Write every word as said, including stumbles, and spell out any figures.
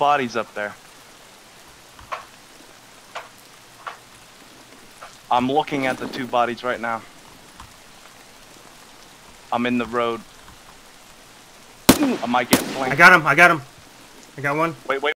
bodies up there. I'm looking at the two bodies right now. I'm in the road. I might get flanked. I got him. I got him. I got one. Wait, wait.